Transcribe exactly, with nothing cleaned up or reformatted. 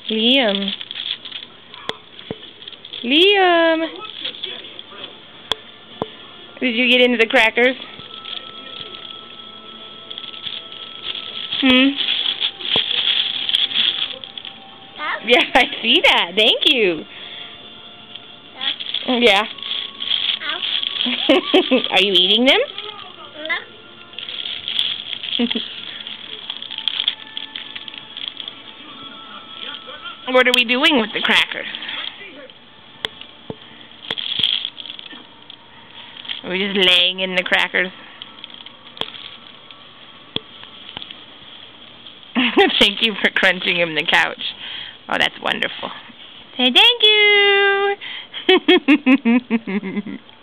Liam. Liam. Did you get into the crackers? Hmm? Yeah, I see that. Thank you. Yeah. Are you eating them? No. What are we doing with the crackers? Are we just laying in the crackers? Thank you for crunching him the couch. Oh, that's wonderful. Say thank you!